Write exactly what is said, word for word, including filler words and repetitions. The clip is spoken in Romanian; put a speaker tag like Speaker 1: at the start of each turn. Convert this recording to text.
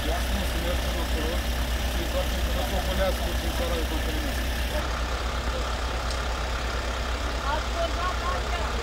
Speaker 1: Nu se merge acolo și doar pentru că o colească din țara de contaminare.